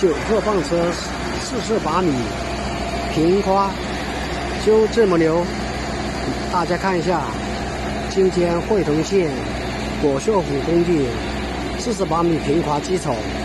9号棒车48米平夸，就这么牛。大家看一下，今天会同县果秀府工地48米平夸机场。